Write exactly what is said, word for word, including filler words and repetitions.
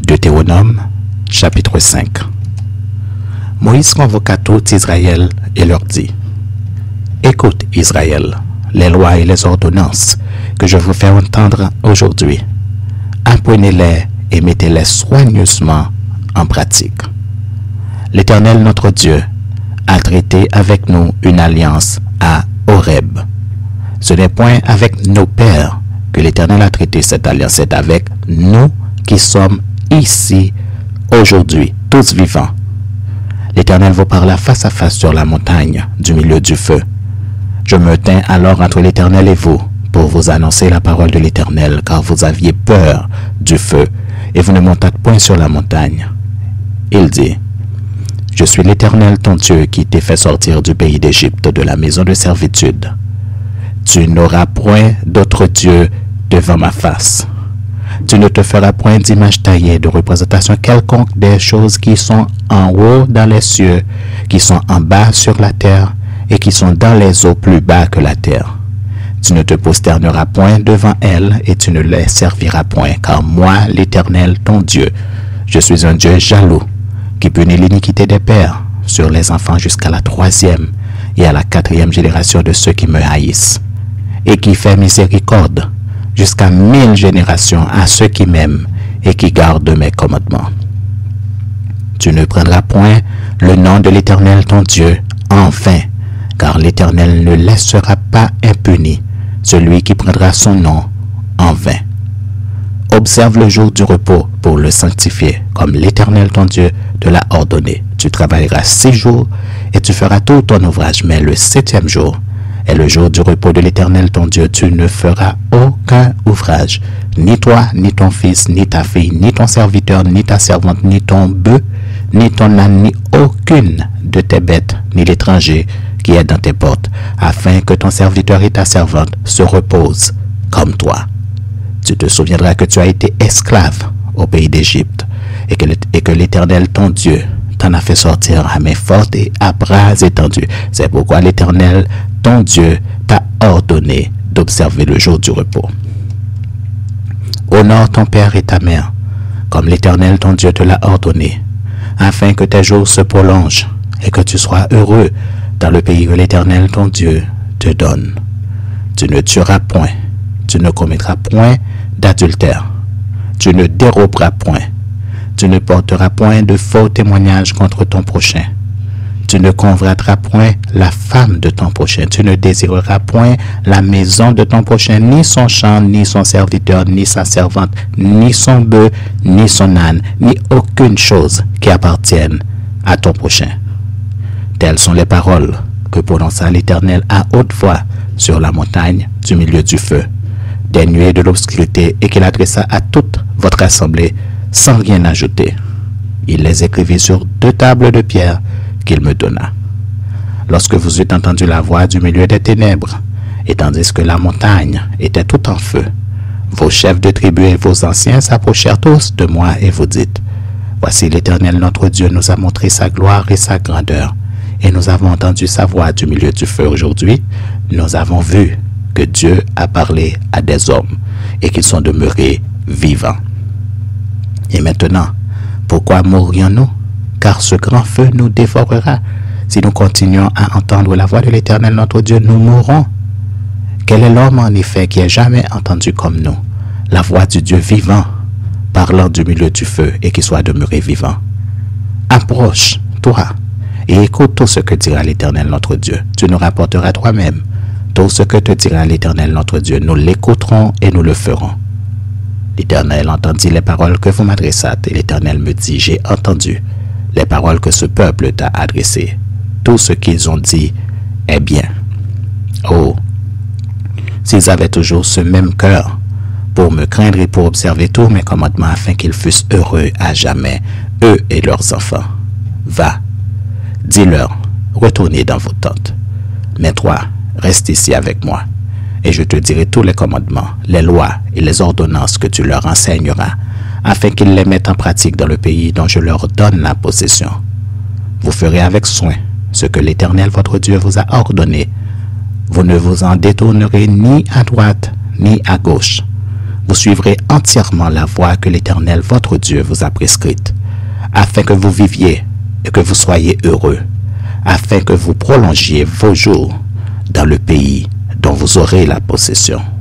Deutéronome, chapitre cinq. Moïse convoqua tout Israël et leur dit: Écoute, Israël, les lois et les ordonnances que je vous fais entendre aujourd'hui. Apprenez-les et mettez-les soigneusement en pratique. L'Éternel notre Dieu a traité avec nous une alliance à Horeb. Ce n'est point avec nos pères que l'Éternel a traité cette alliance, c'est avec nous qui sommes ici aujourd'hui, tous vivants. L'Éternel vous parla face à face sur la montagne du milieu du feu. Je me tins alors entre l'Éternel et vous pour vous annoncer la parole de l'Éternel, car vous aviez peur du feu et vous ne montâtes point sur la montagne. Il dit: Je suis l'Éternel ton Dieu qui t'ai fait sortir du pays d'Égypte, de la maison de servitude. Tu n'auras point d'autre Dieu devant ma face. Tu ne te feras point d'image taillée, de représentation quelconque des choses qui sont en haut dans les cieux, qui sont en bas sur la terre, et qui sont dans les eaux plus bas que la terre. Tu ne te prosterneras point devant elles, et tu ne les serviras point, car moi, l'Éternel, ton Dieu, je suis un Dieu jaloux, qui punit l'iniquité des pères sur les enfants jusqu'à la troisième et à la quatrième génération de ceux qui me haïssent, et qui fait miséricorde jusqu'à mille générations à ceux qui m'aiment et qui gardent mes commandements. Tu ne prendras point le nom de l'Éternel ton Dieu en vain, car l'Éternel ne laissera pas impuni celui qui prendra son nom en vain. Observe le jour du repos pour le sanctifier, comme l'Éternel ton Dieu te l'a ordonné. Tu travailleras six jours et tu feras tout ton ouvrage, mais le septième jour est le jour du repos de l'Éternel ton Dieu. Tu ne feras aucun ouvrage, ni toi, ni ton fils, ni ta fille, ni ton serviteur, ni ta servante, ni ton bœuf, ni ton âne, ni aucune de tes bêtes, ni l'étranger qui est dans tes portes, afin que ton serviteur et ta servante se reposent comme toi. Tu te souviendras que tu as été esclave au pays d'Égypte, et que, et que l'Éternel ton Dieu t'en a fait sortir à main forte et à bras étendus. C'est pourquoi l'Éternel ton Dieu t'a ordonné d'observer le jour du repos. Honore ton père et ta mère, comme l'Éternel ton Dieu te l'a ordonné, afin que tes jours se prolongent et que tu sois heureux dans le pays que l'Éternel ton Dieu te donne. Tu ne tueras point, tu ne commettras point d'adultère, tu ne déroberas point, tu ne porteras point de faux témoignages contre ton prochain, tu ne convoiteras point la femme de ton prochain, tu ne désireras point la maison de ton prochain, ni son champ, ni son serviteur, ni sa servante, ni son bœuf, ni son âne, ni aucune chose qui appartienne à ton prochain. Telles sont les paroles que prononça l'Éternel à haute voix sur la montagne du milieu du feu, des nuées de l'obscurité, et qu'il adressa à toute votre assemblée sans rien ajouter. Il les écrivit sur deux tables de pierre qu'il me donna. Lorsque vous eûtes entendu la voix du milieu des ténèbres, et tandis que la montagne était tout en feu, vos chefs de tribu et vos anciens s'approchèrent tous de moi et vous dites: Voici l'Éternel notre Dieu nous a montré sa gloire et sa grandeur, et nous avons entendu sa voix du milieu du feu aujourd'hui. Nous avons vu que Dieu a parlé à des hommes et qu'ils sont demeurés vivants. Et maintenant, pourquoi mourrions-nous? Car ce grand feu nous dévorera. Si nous continuons à entendre la voix de l'Éternel notre Dieu, nous mourrons. Quel est l'homme en effet qui ait jamais entendu comme nous la voix du Dieu vivant parlant du milieu du feu et qui soit demeuré vivant? Approche, toi, et écoute tout ce que dira l'Éternel notre Dieu. Tu nous rapporteras toi-même tout ce que te dira l'Éternel notre Dieu. Nous l'écouterons et nous le ferons. L'Éternel entendit les paroles que vous m'adressâtes, et l'Éternel me dit: J'ai entendu les paroles que ce peuple t'a adressées. Tout ce qu'ils ont dit est bien. Oh, s'ils avaient toujours ce même cœur pour me craindre et pour observer tous mes commandements, afin qu'ils fussent heureux à jamais, eux et leurs enfants. Va, dis-leur, retournez dans vos tentes. Mais toi, reste ici avec moi, et je te dirai tous les commandements, les lois et les ordonnances que tu leur enseigneras, afin qu'ils les mettent en pratique dans le pays dont je leur donne la possession. Vous ferez avec soin ce que l'Éternel votre Dieu vous a ordonné. Vous ne vous en détournerez ni à droite ni à gauche, vous suivrez entièrement la voie que l'Éternel votre Dieu vous a prescrite, afin que vous viviez et que vous soyez heureux, afin que vous prolongiez vos jours dans le pays dont vous aurez la possession.